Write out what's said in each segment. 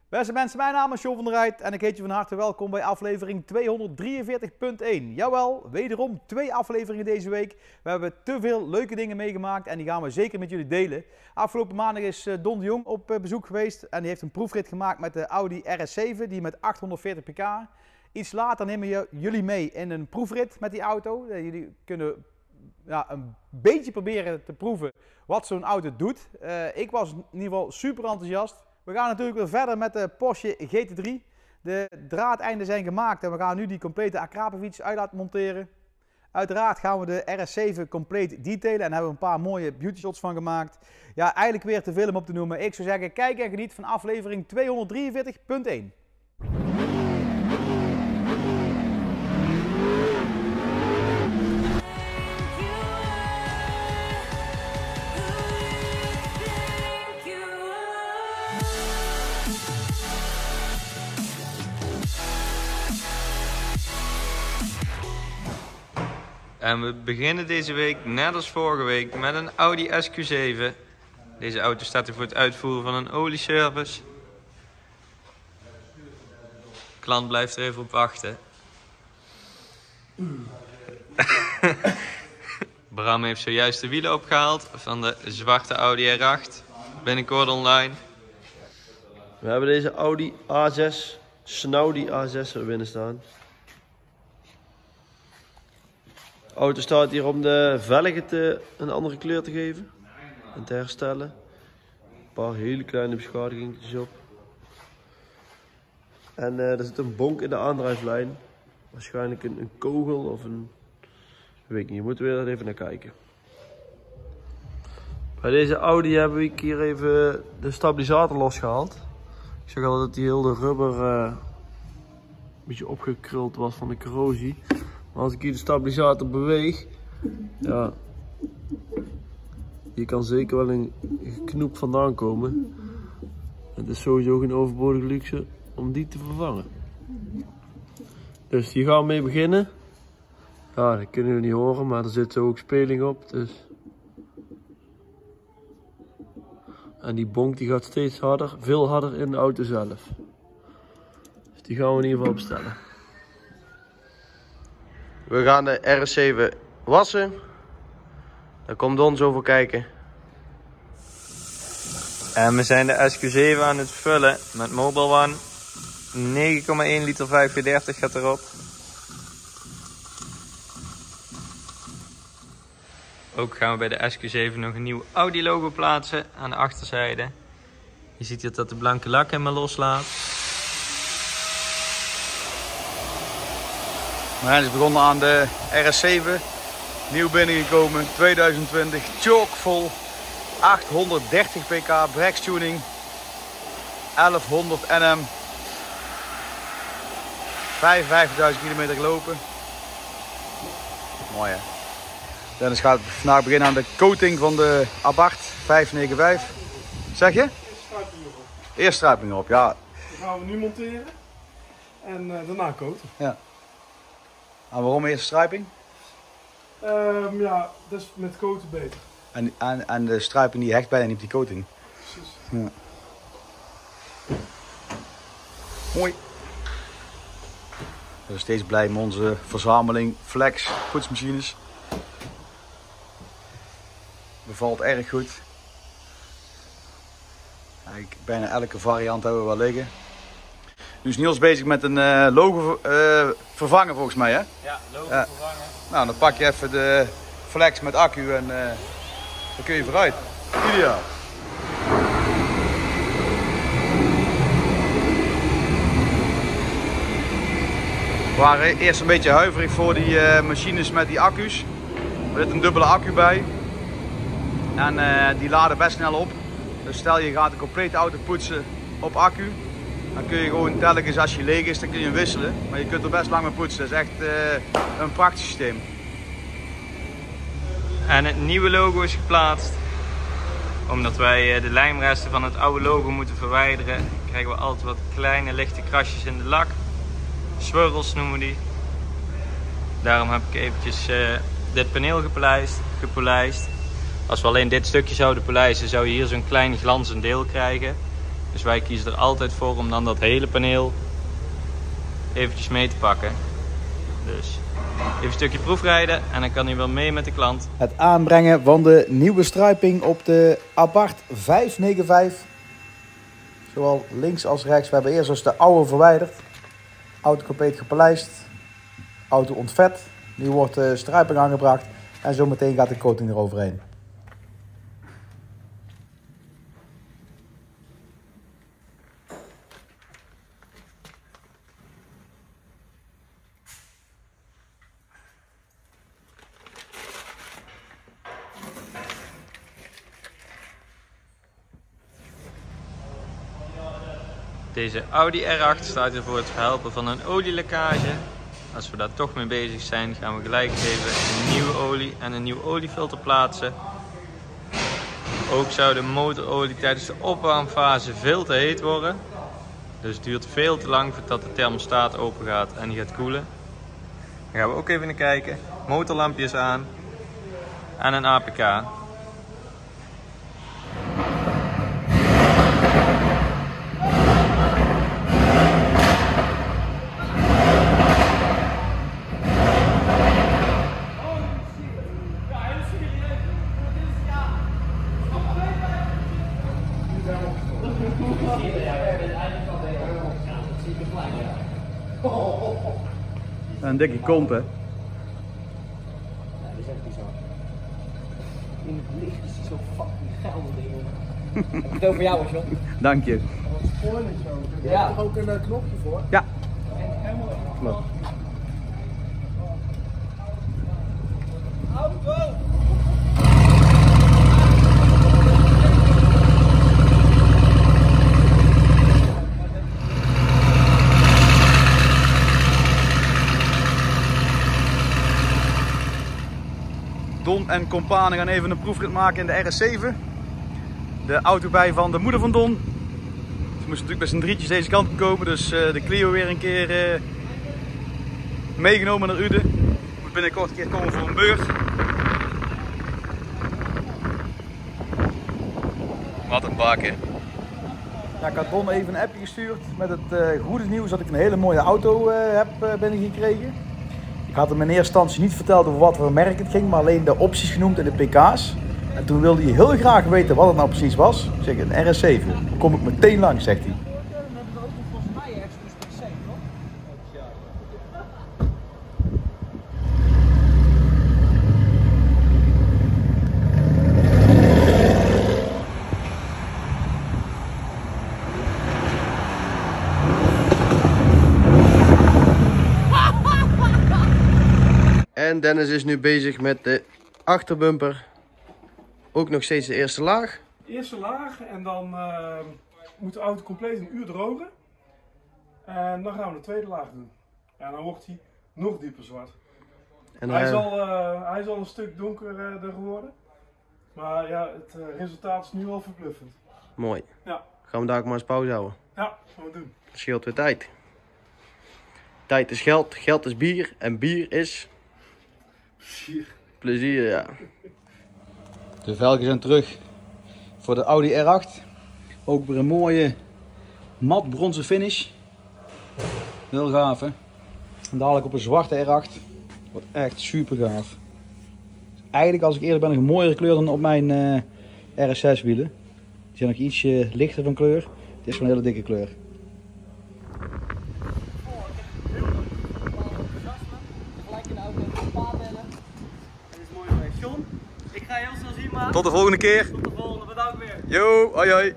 Beste mensen, mijn naam is John van der Rijt en ik heet je van harte welkom bij aflevering 243.1. Jawel, wederom 2 afleveringen deze week. We hebben te veel leuke dingen meegemaakt en die gaan we zeker met jullie delen. Afgelopen maandag is Don de Jong op bezoek geweest en die heeft een proefrit gemaakt met de Audi RS7, die met 840 pk. Iets later nemen we jullie mee in een proefrit met die auto. Jullie kunnen een beetje proberen te proeven wat zo'n auto doet. Ik was in ieder geval super enthousiast. We gaan natuurlijk weer verder met de Porsche GT3. De draadeinden zijn gemaakt en we gaan nu die complete Akrapovic uit laten monteren. Uiteraard gaan we de RS7 compleet detailen en hebben we een paar mooie beauty shots van gemaakt. Ja, eigenlijk weer te veel om op te noemen. Ik zou zeggen, kijk en geniet van aflevering 243.1. En we beginnen deze week, net als vorige week, met een Audi SQ7. Deze auto staat er voor het uitvoeren van een olieservice. De klant blijft er even op wachten. Bram heeft zojuist de wielen opgehaald van de zwarte Audi R8. Binnenkort online. We hebben deze Audi A6, Snaudi A6 er binnen staan. De auto staat hier om de velgen een andere kleur te geven en te herstellen. Een paar hele kleine beschadigingjes op. En er zit een bonk in de aandrijflijn. Waarschijnlijk een kogel of een... weet ik niet, moeten we er even naar kijken. Bij deze Audi hebben we hier even de stabilisator losgehaald. Ik zag al dat die hele rubber een beetje opgekruld was van de corrosie. Maar als ik hier de stabilisator beweeg, ja, hier kan zeker wel een knoep vandaan komen. Het is sowieso geen overbodige luxe om die te vervangen. Dus hier gaan we mee beginnen. Ja, dat kunnen we niet horen, maar er zit zo ook speling op. Dus. En die bonk die gaat steeds harder, veel harder in de auto zelf. Dus die gaan we in ieder geval opstellen. We gaan de RS7 wassen. Daar komt Don zo voor kijken. En we zijn de SQ7 aan het vullen met Mobile One. 9,1 liter 530 gaat erop. Ook gaan we bij de SQ7 nog een nieuw Audi logo plaatsen aan de achterzijde. Je ziet hier dat de blanke lak helemaal loslaat. We zijn dus begonnen aan de RS7, nieuw binnengekomen, 2020, chockvol, 830 pk, brakstuning, 1100 Nm, 55.000 kilometer gelopen. Mooi hè. Dennis gaat vandaag beginnen aan de coating van de Abarth 595. Zeg je? Eerst struiping erop, ja. Die gaan we nu monteren en daarna coaten. Ja. En waarom eerst struiping? Ja, dat is met coaten beter. En de struiping die hecht bijna niet op die coating. Precies. Ja. Mooi. We zijn steeds blij met onze verzameling Flex poetsmachines. Bevalt erg goed. Eigenlijk bijna elke variant hebben we wel liggen. Nu is Niels bezig met een logo vervangen volgens mij, hè? Ja, logo vervangen. Nou, dan pak je even de Flex met accu en dan kun je vooruit. Ideaal. We waren eerst een beetje huiverig voor die machines met die accu's. Er zit een dubbele accu bij. En die laden best snel op. Dus stel je gaat een complete auto poetsen op accu. Dan kun je gewoon telkens als je leeg is, dan kun je hem wisselen. Maar je kunt er best lang mee poetsen. Dat is echt een praktisch systeem. En het nieuwe logo is geplaatst. Omdat wij de lijmresten van het oude logo moeten verwijderen, krijgen we altijd wat kleine lichte krasjes in de lak. Swirls noemen we die. Daarom heb ik eventjes dit paneel gepolijst. Als we alleen dit stukje zouden polijsten, zou je hier zo'n klein glanzend deel krijgen. Dus wij kiezen er altijd voor om dan dat hele paneel eventjes mee te pakken. Dus even een stukje proefrijden en dan kan hij wel mee met de klant. Het aanbrengen van de nieuwe striping op de Abarth 595. Zowel links als rechts. We hebben eerst dus de oude verwijderd. Auto compleet gepolijst. Auto ontvet. Nu wordt de striping aangebracht. En zometeen gaat de coating eroverheen. Deze Audi R8 staat er voor het verhelpen van een olielekkage. Als we daar toch mee bezig zijn, gaan we gelijk even een nieuwe olie en een nieuw oliefilter plaatsen. Ook zou de motorolie tijdens de opwarmfase veel te heet worden. Dus het duurt veel te lang voordat de thermostaat open gaat en die gaat koelen. Dan gaan we ook even naar kijken. Motorlampjes aan en een APK. Een dikke kont, hè? Ja, dat is echt bizar. In het licht is hij zo fucking geldig, jongen. Ik heb het over jou, John. Dank je. Spoiling zo. Daar Ja. heb je toch ook een knopje voor? Ja. Helemaal Klopt. Auto! Don en companen gaan even een proefrit maken in de RS7. De auto bij van de moeder van Don. Ze moesten natuurlijk met z'n drietjes deze kant op komen, dus de Clio weer een keer meegenomen naar Uden. Moet binnenkort een keer komen voor een beurt. Wat een bak, hè. Ja, ik had Don even een appje gestuurd met het goede nieuws dat ik een hele mooie auto heb binnengekregen. Ik had hem in eerste instantie niet verteld over wat voor merk het ging, maar alleen de opties genoemd en de pk's. En toen wilde hij heel graag weten wat het nou precies was. Ik zeg, een RS7. Dan kom ik meteen langs, zegt hij. En Dennis is nu bezig met de achterbumper. Ook nog steeds de eerste laag. Eerste laag en dan moet de auto compleet een uur drogen. En dan gaan we de tweede laag doen. En dan wordt hij nog dieper zwart. En Hij is al een stuk donkerder geworden. Maar ja, het resultaat is nu al verbluffend. mooi. Ja, Gaan we daar ook maar eens pauze houden. ja, gaan we doen. Dat scheelt weer tijd. Tijd is geld, geld is bier en bier is Plezier. plezier, ja. De velgen zijn terug voor de Audi R8. Ook weer een mooie mat bronzen finish. Heel gaaf, hè. En dadelijk op een zwarte R8. Wordt echt super gaaf. Eigenlijk, als ik eerlijk ben, nog een mooiere kleur dan op mijn RS6 wielen. Die zijn nog ietsje lichter van kleur. Het is gewoon een hele dikke kleur. Gelijk in de auto een paar bellen. Dat is mooi geweest. John, ik ga je heel snel zien, maar Tot de volgende keer. tot de volgende. Bedankt weer. Yo, hoi hoi.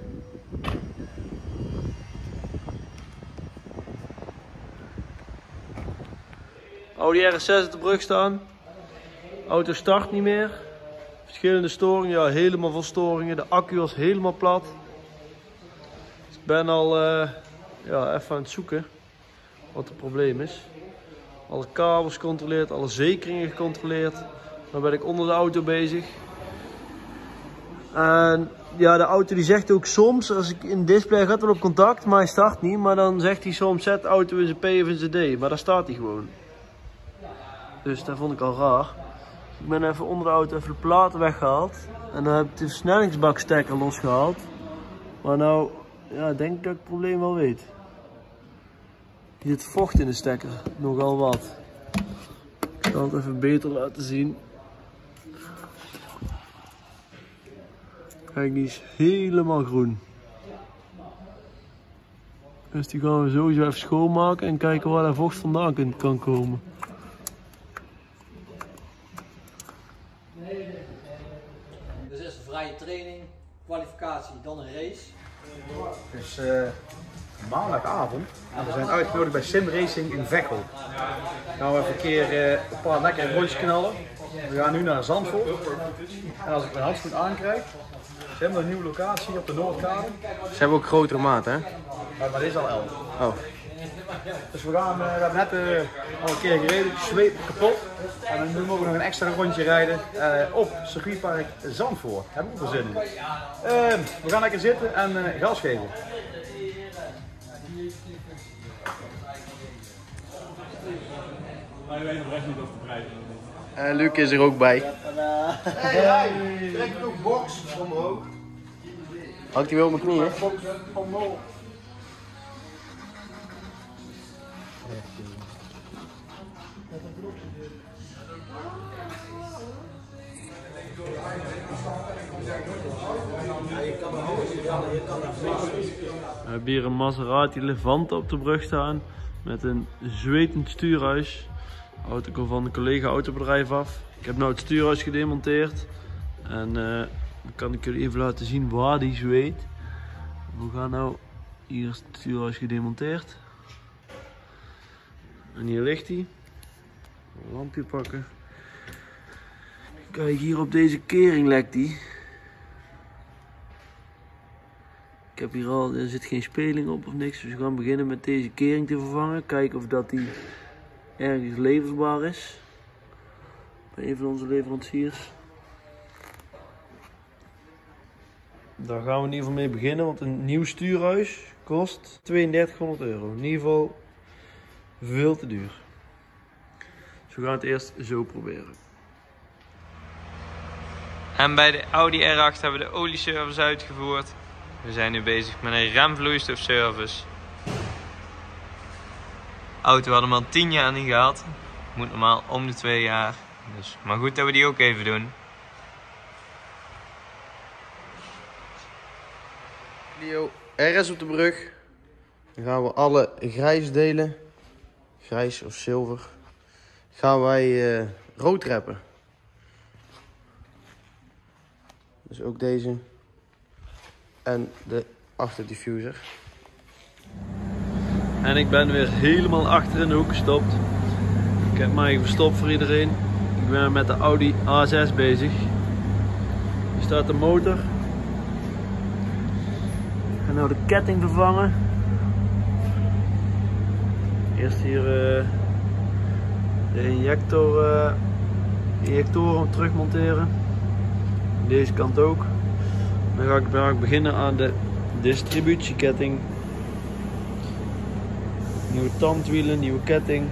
Audi RS6 op de brug staan. Auto start niet meer. Verschillende storingen, ja, helemaal vol storingen. De accu was helemaal plat. Dus ik ben al ja, even aan het zoeken wat het probleem is. Alle kabels gecontroleerd, alle zekeringen gecontroleerd. Dan ben ik onder de auto bezig. En ja, de auto die zegt ook soms, als ik in het display gaat wel op contact, maar hij start niet. Maar dan zegt hij soms, zet de auto in zijn P of in zijn D. Maar daar staat hij gewoon. Dus dat vond ik al raar. Ik ben even onder de auto even de platen weggehaald. En dan heb ik de versnellingsbakstekker losgehaald. Maar nou ja, denk ik dat ik het probleem wel weet. Hier zit vocht in de stekker, nogal wat. Ik zal het even beter laten zien. Kijk, die is helemaal groen. Dus die gaan we sowieso even schoonmaken en kijken waar dat vocht vandaan kan komen. Dus is een vrije training, kwalificatie, dan een race. Het is maandagavond en we zijn uitgenodigd bij Sim Racing in Veghel. Dan gaan we even een keer een paar lekkere rondjes knallen. We gaan nu naar Zandvoort. En als ik mijn handschoen aankrijg, ze hebben een nieuwe locatie op de Noordkade. Ze hebben ook grotere maat, hè? Maar dit is al 11. Oh. Dus we hebben net al een keer gereden, zweep kapot. En nu mogen we nog een extra rondje rijden op circuitpark Zandvoort. Daar heb ik ook wel zin in. We gaan lekker zitten en gas geven. En Luc is er ook bij. Trek ook box omhoog. Hangt hij weer op mijn knieën? We hebben hier een Maserati Levante op de brug staan met een zwetend stuurhuis. De auto komt van een collega autobedrijf af. Ik heb nu het stuurhuis gedemonteerd en dan kan ik jullie even laten zien waar die zweet. We gaan nou, hier is het stuurhuis gedemonteerd en hier ligt hij. Een lampje pakken. Kijk, hier op deze kering lekt hij. Ik heb hier al, er zit geen speling op of niks, dus we gaan beginnen met deze kering te vervangen. Kijken of dat die ergens leverbaar is. Bij een van onze leveranciers. Daar gaan we in ieder geval mee beginnen, want een nieuw stuurhuis kost 3200 euro. In ieder geval veel te duur. Dus we gaan het eerst zo proberen. En bij de Audi R8 hebben we de olieservice uitgevoerd. We zijn nu bezig met een remvloeistofservice. De auto hadden we al 10 jaar niet gehad. Moet normaal om de 2 jaar. Dus, maar goed dat we die ook even doen. Clio RS op de brug. Dan gaan we alle grijs delen, grijs of zilver, gaan wij rood rappen. Dus ook deze en de achterdiffuser. En ik ben weer helemaal achter in de hoek gestopt. Ik heb mij verstopt voor iedereen. Ik ben met de Audi A6 bezig. Hier staat de motor. Ik ga nou de ketting vervangen. Eerst hier de injectoren terugmonteren. Deze kant ook. Dan ga ik beginnen aan de distributieketting. Nieuwe tandwielen, nieuwe ketting.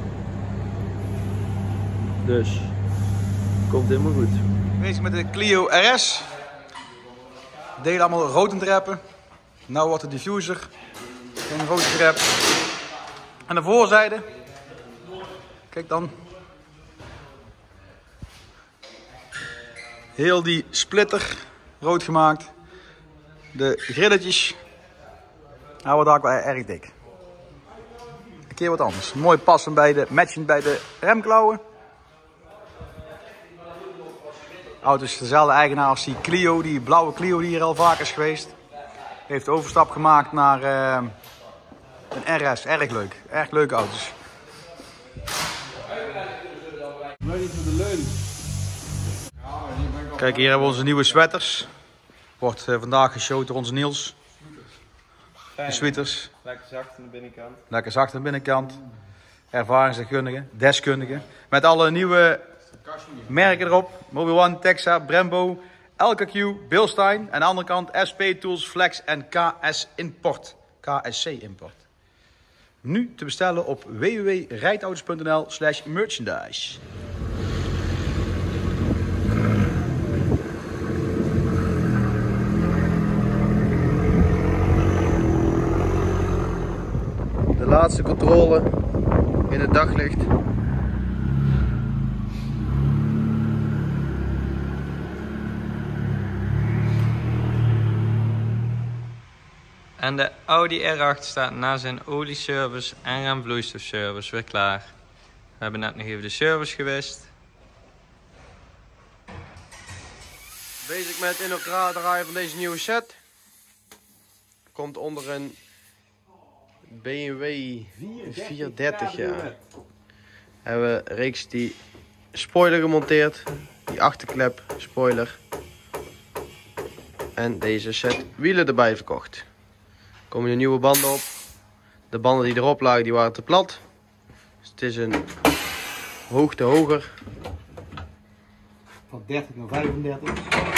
Dus, komt helemaal goed. Bezig met de Clio RS. Delen allemaal rood aan het rappen. Nou wordt de diffuser. Een rood gerap. En de voorzijde. Kijk dan. Heel die splitter rood gemaakt. De grilletjes. Hij wordt ook wel erg dik. Een keer wat anders. Mooi passen bij de, matchend bij de remklauwen. De auto is dezelfde eigenaar als die Clio, die blauwe Clio die hier al vaker is geweest. Heeft de overstap gemaakt naar een RS. Erg leuk. Erg leuke auto's. Kijk, hier hebben we onze nieuwe sweaters. Wordt vandaag geshowd door onze Niels. De sweaters. Lekker zacht aan de binnenkant. Lekker zacht aan de binnenkant. Ervaringsdeskundige, deskundige. Met alle nieuwe merken erop. Mobil One, Texa, Brembo, LKQ, Bilstein. En aan de andere kant SP Tools, Flex en KS Import. KSC Import. Nu te bestellen op www.rijtauto's.nl/merchandise. laatste controle in het daglicht. En de Audi R8 staat na zijn olieservice en remvloeistofservice weer klaar. We hebben net nog even de service gewist. Bezig met het in elkaar draaien van deze nieuwe set. Komt onder een BMW 430, ja. Hebben we reeks die spoiler gemonteerd. Die achterklep, spoiler. En deze set wielen erbij verkocht. Er komen de nieuwe banden op. De banden die erop lagen, die waren te plat. Dus het is een hoogte hoger. Van 30 naar 35.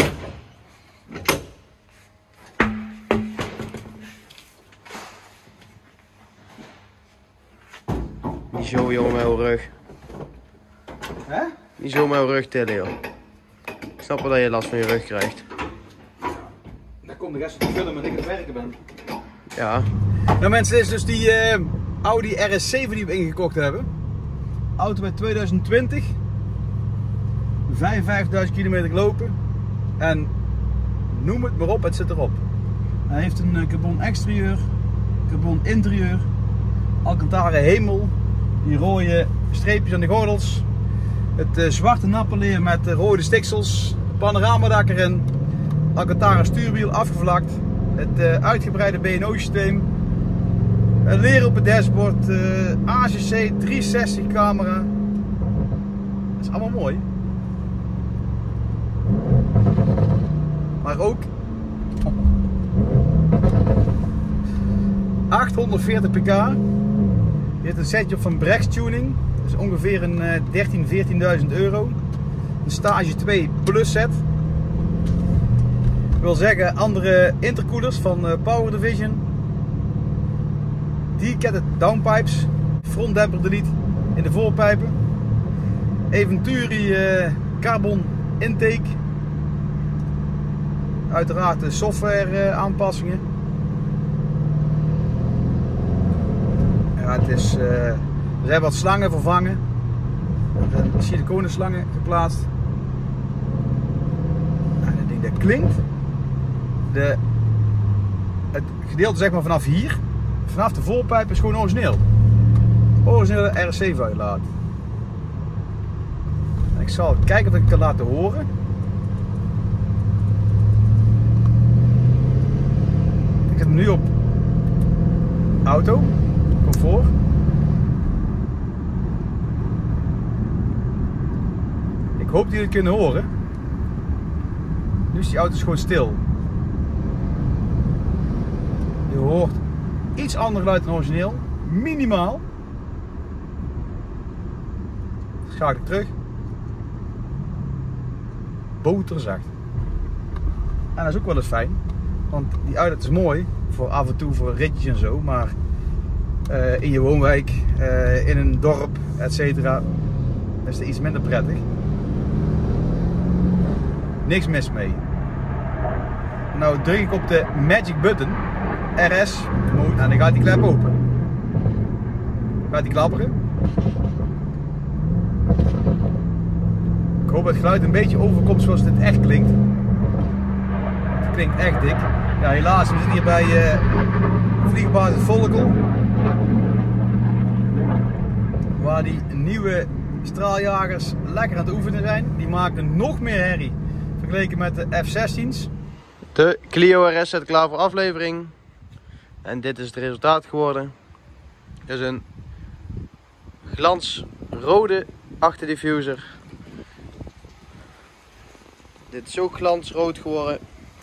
Niet zo jongen met uw rug. Hè? Niet zo met uw rug tillen joh. Ik snap wel dat je last van je rug krijgt. Dan komt de rest van de film en ik aan het werken ben. Ja. Nou mensen, dit is dus die Audi RS7 die we ingekocht hebben. Auto bij 2020. 55.000 kilometer gelopen. En noem het maar op, het zit erop. Hij heeft een carbon exterieur, carbon interieur, Alcantara hemel, die rode streepjes aan de gordels, het zwarte nappenleer met rode stiksels, panoramadak erin, Alcantara stuurwiel afgevlakt, het uitgebreide B&O systeem, leer op het dashboard, ACC 360 camera. Dat is allemaal mooi. Maar ook 840 pk. Je hebt een setje op van Brex Tuning. Dat is ongeveer een 13.000, 14.000 euro. Een stage 2 plus set. Dat wil zeggen andere intercoolers van Power Division. Decatted downpipes. Frontdemper delete in de voorpijpen. Eventuri carbon intake. Uiteraard de software aanpassingen. Ja, het is, er zijn wat slangen vervangen. Er zijn siliconen slangen geplaatst. Ja, dat ding dat klinkt. Het gedeelte zeg maar vanaf hier, vanaf de voorpijp is gewoon origineel. Originele RS7 uitlaat. Ik zal kijken of ik het kan laten horen. Ik zet hem nu op auto, comfort. Ik hoop dat jullie het kunnen horen. Nu is die auto gewoon stil. Je hoort iets ander geluid dan origineel, minimaal. Schakel ik terug. Boterzacht. En dat is ook wel eens fijn. Want die uitlaat is mooi voor af en toe voor ritjes en zo, maar in je woonwijk, in een dorp, etc. is het iets minder prettig. Niks mis mee. Nou druk ik op de magic button, RS, en dan gaat die klep open. Gaat die klapperen. Ik hoop dat het geluid een beetje overkomt zoals dit echt klinkt. Het klinkt echt dik. Ja, helaas, we zitten hier bij vliegbasis Volkel. Waar die nieuwe straaljagers lekker aan het oefenen zijn. Die maken nog meer herrie vergeleken met de F-16's. De Clio RS staat klaar voor aflevering. En dit is het resultaat geworden. Het is een glansrode achterdiffuser. Dit is ook glansrood geworden.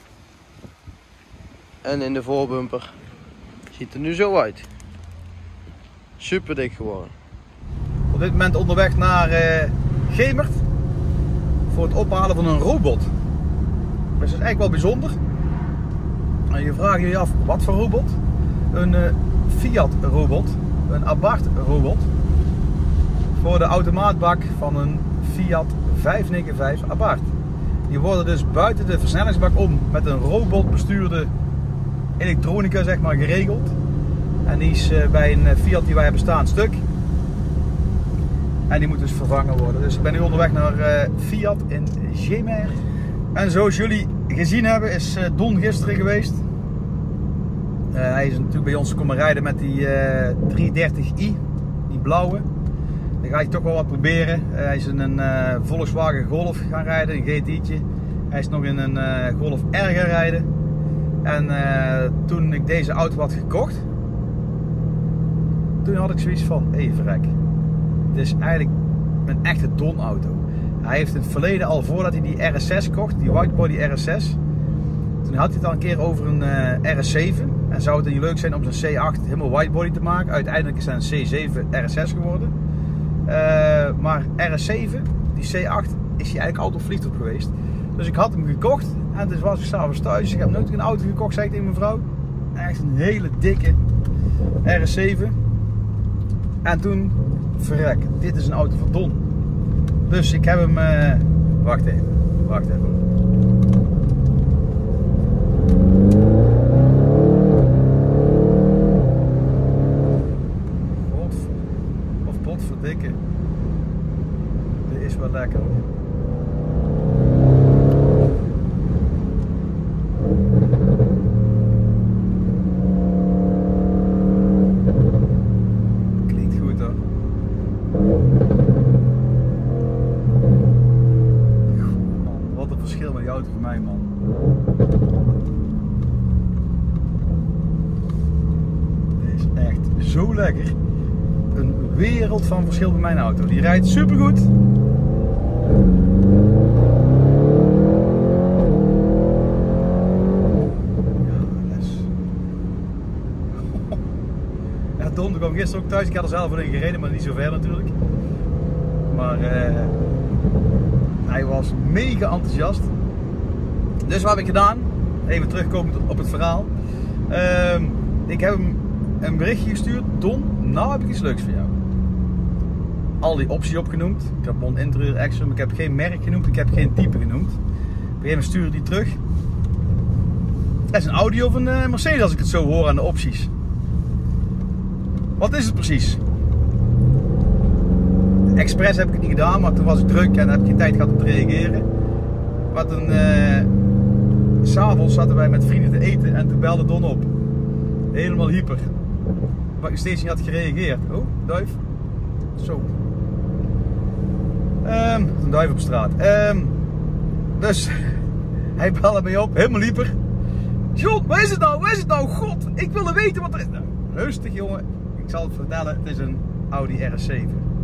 En in de voorbumper ziet er nu zo uit. Super dik geworden. Op dit moment onderweg naar Gemert voor het ophalen van een robot. Dat is eigenlijk wel bijzonder. En je vraagt je af, wat voor robot? Een Fiat robot, een Abarth robot. Voor de automaatbak van een Fiat 595 Abarth. Die worden dus buiten de versnellingsbak om met een robotbestuurde elektronica zeg maar geregeld. En die is bij een Fiat die wij hebben staan stuk. En die moet dus vervangen worden. Dus ik ben nu onderweg naar Fiat in Gemer. En zoals jullie gezien hebben is Don gisteren geweest. Hij is natuurlijk bij ons komen rijden met die 330i, die blauwe. Dan gaat hij toch wel wat proberen. Hij is in een Volkswagen Golf gaan rijden, een GT'tje. Hij is nog in een Golf R gaan rijden. En toen ik deze auto had gekocht, toen had ik zoiets van, hé verrek. Dit is eigenlijk een echte Don auto. Hij heeft in het verleden al voordat hij die RS6 kocht, die whitebody RS6. Toen had hij het al een keer over een RS7. En zou het niet leuk zijn om zijn C8 helemaal whitebody te maken. Uiteindelijk is hij een C7 RS6 geworden. Maar RS7, die C8, is hij eigenlijk altijd op vliegtuig geweest. Dus ik had hem gekocht. En dus was ik s'avonds thuis. Dus ik heb nooit een auto gekocht, zei ik tegen mijn vrouw. Echt een hele dikke RS7. En toen, verrek, dit is een auto van Don. Dus ik heb hem, wacht even. Of potverdikke. Dit is wel lekker. Klinkt goed hoor. Wat een verschil met die auto voor mij, man. Dit is echt zo lekker. Een wereld van verschil met mijn auto. Die rijdt supergoed. Ja, les. Ja, Don kwam gisteren ook thuis. Ik had er zelf in gereden, maar niet zo ver natuurlijk. Maar hij was mega enthousiast. Dus wat heb ik gedaan? Even terugkomend op het verhaal. Ik heb hem een berichtje gestuurd. Don, nou heb ik iets leuks voor jou. Al die opties opgenoemd. Carbon interieur, Exum. Ik heb geen merk genoemd. Ik heb geen type genoemd. Op een gegeven moment stuurde die terug. Dat is een audio van Mercedes als ik het zo hoor aan de opties. Wat is het precies? Expres heb ik het niet gedaan, maar toen was ik druk en heb ik geen tijd gehad om te reageren. Maar toen, 's avonds zaten wij met vrienden te eten en toen belde Don op. Helemaal hyper. Maar ik steeds niet had gereageerd. Oh, duif. Zo. Een duif op straat. Dus hij belde mij op, helemaal hyper. John, waar is het nou? Waar is het nou? God, ik wilde weten wat er is. Nou, rustig jongen, ik zal het vertellen. Het is een Audi RS7.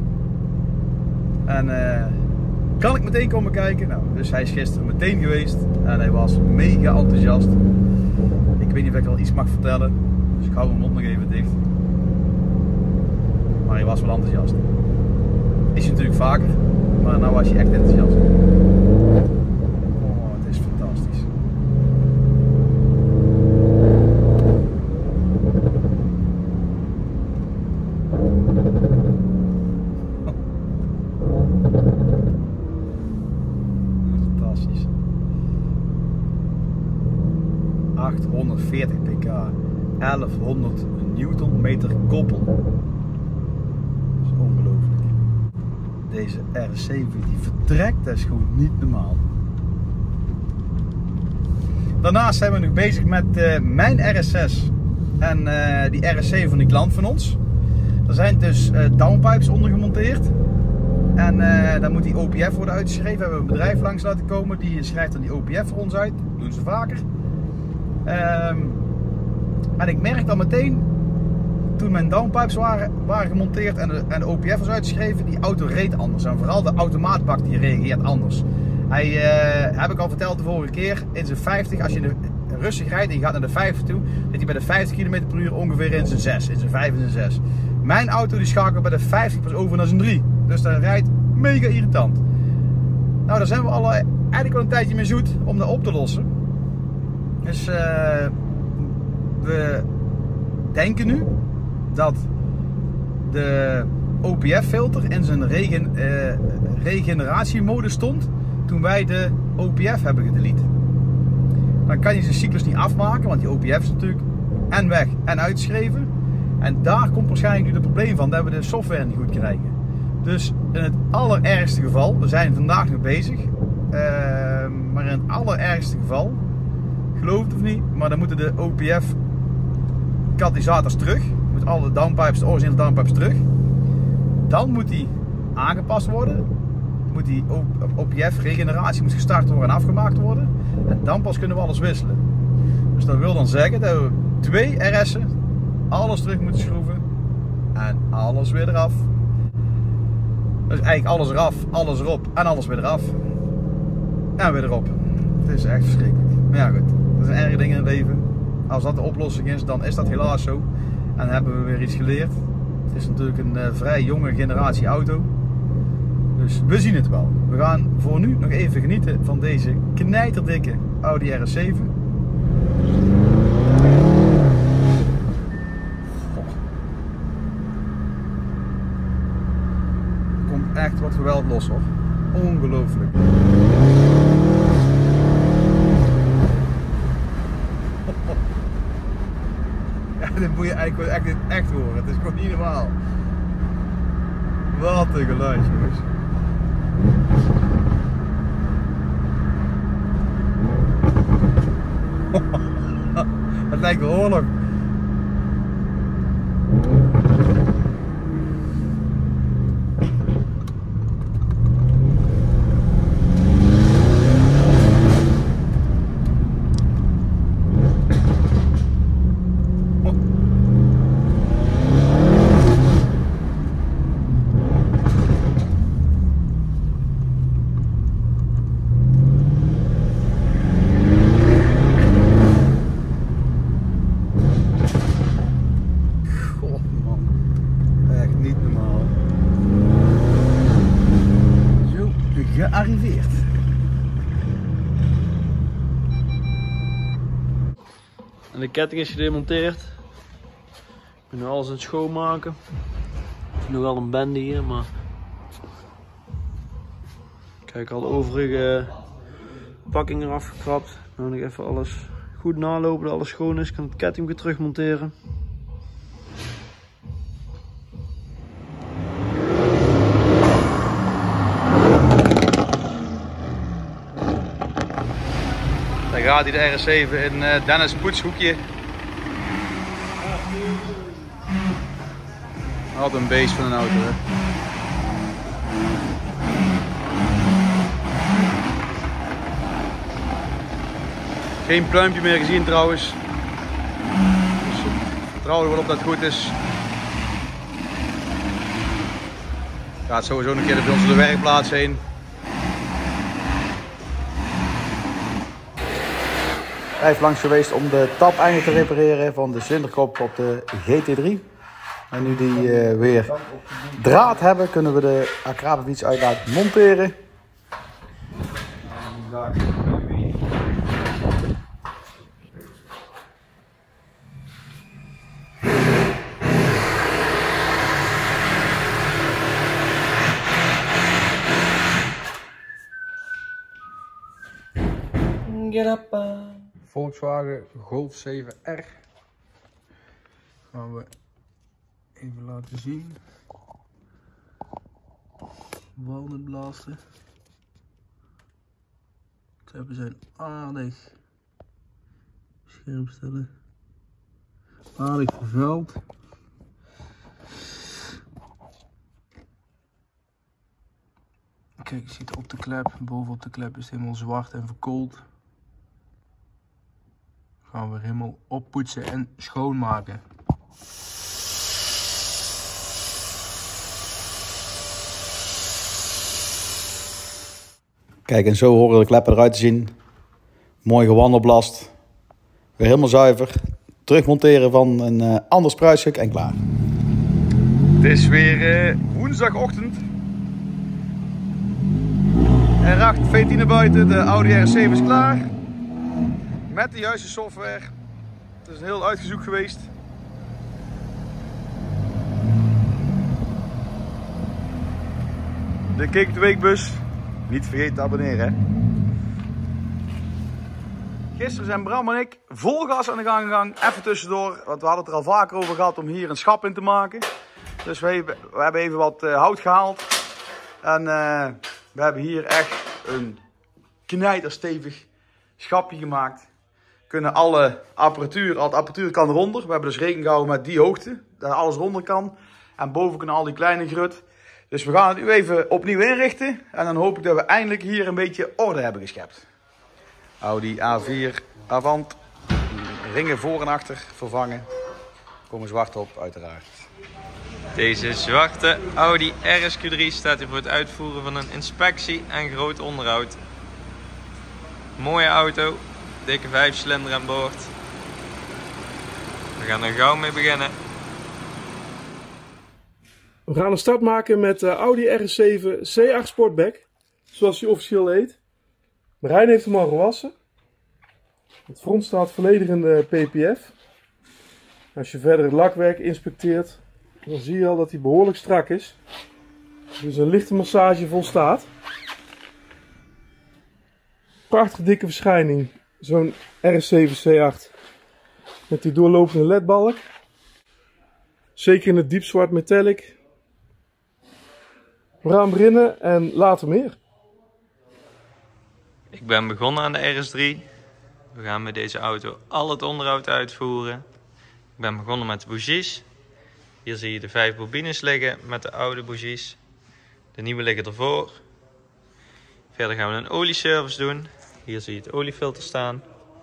En kan ik meteen komen kijken? Nou, dus hij is gisteren meteen geweest en hij was mega enthousiast. Ik weet niet of ik al iets mag vertellen, dus ik hou mijn mond nog even dicht. Maar hij was wel enthousiast. Is hij natuurlijk vaker, maar nou was hij echt enthousiast. Oh, het is fantastisch. Fantastisch. 840 pk, 1100 Newtonmeter koppel. Dat is ongelooflijk. Deze RS7 die vertrekt, dat is gewoon niet normaal. Daarnaast zijn we nu bezig met mijn RS6 en die RS7 van die klant van ons. Er zijn dus downpipes onder gemonteerd. En dan moet die OPF worden uitgeschreven. We hebben een bedrijf langs laten komen, die schrijft dan die OPF voor ons uit. Dat doen ze vaker. En ik merk dan meteen, toen mijn downpipes waren gemonteerd en de OPF was uitgeschreven, die auto reed anders. En vooral de automaatbak die reageert anders. Hij, heb ik al verteld de vorige keer, in zijn 50, als je rustig rijdt en je gaat naar de 50 toe, zit hij bij de 50 km per uur ongeveer in zijn 6, in zijn 5 en zijn 6. Mijn auto die schakelt bij de 50 pas over naar zijn 3. Dus dat rijdt mega irritant. Nou, daar zijn we al eigenlijk wel een tijdje mee zoet om dat op te lossen. Dus we denken nu dat de OPF-filter in zijn regeneratiemodus stond toen wij de OPF hebben gedelete. Dan kan je zijn cyclus niet afmaken, want die OPF is natuurlijk en weg en uitgeschreven. En daar komt waarschijnlijk nu het probleem van, dat we de software niet goed krijgen. Dus in het allerergste geval, we zijn vandaag nog bezig, maar in het allerergste geval, geloof het of niet, maar dan moeten de OPF katalysators terug. Moet alle downpipes, de originele downpipes terug. Dan moet die aangepast worden. Moet die OPF regeneratie moet gestart worden en afgemaakt worden. En dan pas kunnen we alles wisselen. Dus dat wil dan zeggen dat we 2 RS'en alles terug moeten schroeven en alles weer eraf. Dus eigenlijk alles eraf, alles erop en alles weer eraf. En weer erop. Het is echt verschrikkelijk. Maar ja goed, dat zijn erge dingen in het leven. Als dat de oplossing is, dan is dat helaas zo. En dan hebben we weer iets geleerd. Het is natuurlijk een vrij jonge generatie auto. Dus we zien het wel. We gaan voor nu nog even genieten van deze knijterdikke Audi RS7. Er komt echt wat geweld los hoor. Ongelooflijk. Ja, dit moet je eigenlijk echt horen. Het is gewoon niet normaal. Wat een geluid, jongens. Het lijkt wel oorlog. Gearriveerd. En de ketting is gedemonteerd. Ik ben nu alles aan het schoonmaken. Het is nog wel een bende hier, maar kijk, al de overige pakking eraf gekrapt. Nou nog even alles goed nalopen dat alles schoon is. Ik kan de ketting weer terug monteren. Dan gaat hij de RS7 in Dennis poetshoekje. Wat een beest van een auto hè. Geen pluimpje meer gezien trouwens. Dus vertrouwen erop dat het goed is. Gaat sowieso een keer bij ons op de werkplaats heen. Hij heeft langs geweest om de tap eindelijk te repareren van de cilinderkop op de GT3. En nu die weer draad hebben, kunnen we de Akrapovic uit laten monteren. Get up. Volkswagen Golf 7R. Gaan we even laten zien. Walnut blazen. Kleppen zijn aardig scherp stellen. Aardig vervuild. Kijk, je ziet op de klep, bovenop de klep is het helemaal zwart en verkoold. Gaan we helemaal oppoetsen en schoonmaken. Kijk, en zo horen de kleppen eruit te zien. Mooi gewandelblast. Weer helemaal zuiver. Terugmonteren van een ander spruitstuk en klaar. Het is weer woensdagochtend. R8 V10 naar buiten. De Audi RS7 is klaar. Met de juiste software. Het is een heel uitgezoek geweest. De Keek op de Weekbus. Niet vergeten te abonneren. Hè? Gisteren zijn Bram en ik vol gas aan de gang gegaan. Even tussendoor, want we hadden het er al vaker over gehad om hier een schap in te maken. Dus we hebben even wat hout gehaald. En we hebben hier echt een knijterstevig schapje gemaakt. Kunnen alle apparatuur, al de apparatuur kan eronder. We hebben dus rekening gehouden met die hoogte, dat alles eronder kan. En boven kunnen al die kleine grut. Dus we gaan het nu even opnieuw inrichten. En dan hoop ik dat we eindelijk hier een beetje orde hebben geschept. Audi A4 Avant. Ringen voor en achter vervangen. Komen zwart op uiteraard. Deze zwarte Audi RSQ3 staat hier voor het uitvoeren van een inspectie en groot onderhoud. Mooie auto, dikke 5-cilinder aan boord. We gaan er gauw mee beginnen. We gaan een start maken met de Audi RS7 C8 Sportback, zoals hij officieel heet. Marijn heeft hem al gewassen. Het front staat volledig in de PPF. Als je verder het lakwerk inspecteert, dan zie je al dat hij behoorlijk strak is. Dus een lichte massage volstaat. Prachtige dikke verschijning, zo'n RS7 C8. Met die doorlopende ledbalk. Zeker in het diepzwart metallic. We gaan beginnen en later meer. Ik ben begonnen aan de RS3. We gaan met deze auto al het onderhoud uitvoeren. Ik ben begonnen met de bougies. Hier zie je de 5 bobines liggen met de oude bougies. De nieuwe liggen ervoor. Verder gaan we een olieservice doen. Hier zie je het oliefilter staan.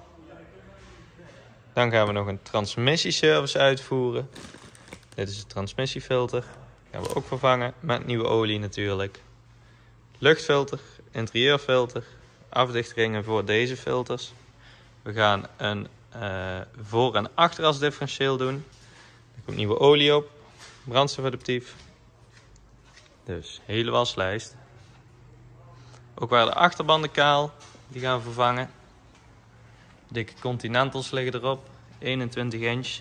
Dan gaan we nog een transmissieservice uitvoeren. Dit is het transmissiefilter. Gaan we ook vervangen met nieuwe olie natuurlijk. Luchtfilter, interieurfilter, afdichtringen voor deze filters. We gaan een voor- en achterasdifferentieel doen. Er komt nieuwe olie op, brandstofadaptief. Dus hele waslijst. Ook waren de achterbanden kaal, die gaan we vervangen. Dikke Continentals liggen erop, 21 inch.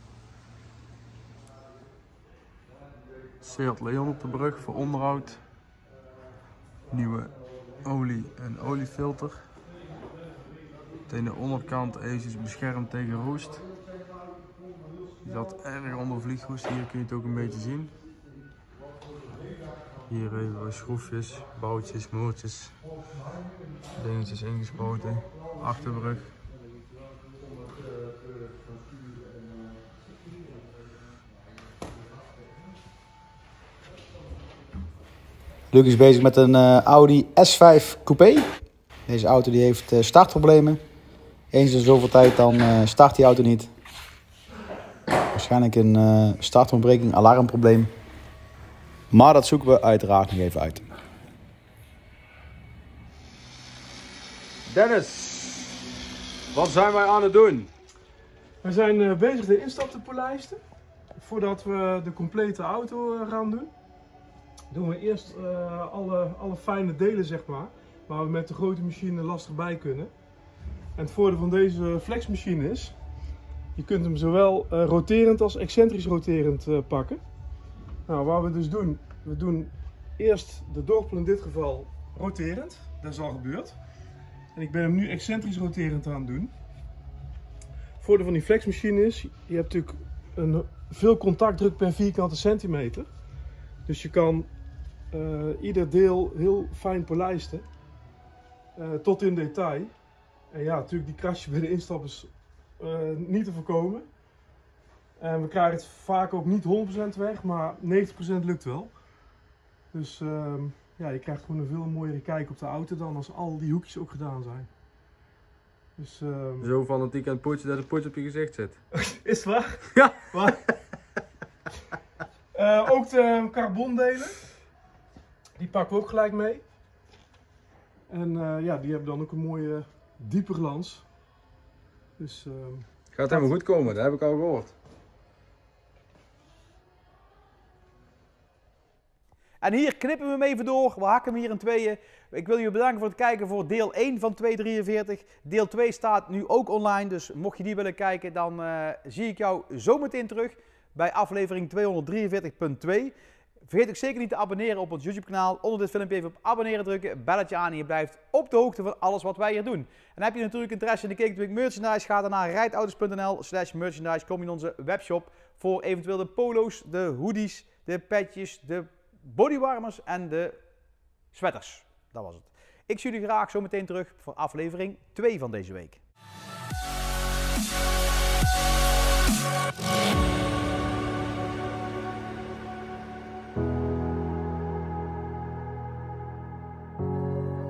Seat Leon op de brug voor onderhoud. Nieuwe olie en oliefilter. Meteen de onderkant eventjes beschermd tegen roest. Die zat erg onder vliegroest, hier kun je het ook een beetje zien. Hier even wat schroefjes, boutjes, moertjes, dingetjes ingespoten. Achterbrug. Luc is bezig met een Audi S5 Coupé. Deze auto die heeft startproblemen. Eens in zoveel tijd dan start die auto niet. Waarschijnlijk een startontbreking, alarmprobleem. Maar dat zoeken we uiteraard nog even uit. Dennis, wat zijn wij aan het doen? We zijn bezig de instap te polijsten. Voordat we de complete auto gaan doen. Doen we eerst alle fijne delen, zeg maar. Waar we met de grote machine lastig bij kunnen. En het voordeel van deze flexmachine is, je kunt hem zowel roterend als excentrisch roterend pakken. Nou, wat we dus doen, we doen eerst de dorpel in dit geval roterend. Dat is al gebeurd. En ik ben hem nu excentrisch roterend aan het doen. Het voordeel van die flexmachine is, je hebt natuurlijk veel contactdruk per vierkante centimeter. Dus je kan ieder deel heel fijn polijsten, tot in detail. En ja, natuurlijk die krasjes bij de instap is niet te voorkomen. En we krijgen het vaak ook niet 100% weg, maar 90% lukt wel. Dus ja, je krijgt gewoon een veel mooiere kijk op de auto dan als al die hoekjes ook gedaan zijn. Dus, Zo fanatiek aan het potje dat het potje op je gezicht zit. is het waar? Ja. Waar? Ook de carbondelen. Die pakken we ook gelijk mee. En ja, die hebben dan ook een mooie diepe glans. Dus, Gaat helemaal goed komen, dat heb ik al gehoord. En hier knippen we hem even door. We hakken hem hier in tweeën. Ik wil jullie bedanken voor het kijken voor deel 1 van 243. Deel 2 staat nu ook online. Dus mocht je die willen kijken, dan zie ik jou zo meteen terug bij aflevering 243.2. Vergeet ook zeker niet te abonneren op ons YouTube kanaal. Onder dit filmpje even op abonneren drukken, belletje aan en je blijft op de hoogte van alles wat wij hier doen. En heb je natuurlijk interesse in de Cake Week merchandise, ga dan naar rijdauto's.nl/merchandise. Kom je in onze webshop voor eventueel de polo's, de hoodies, de petjes, de bodywarmers en de sweaters. Dat was het. Ik zie jullie graag zo meteen terug voor aflevering 2 van deze week.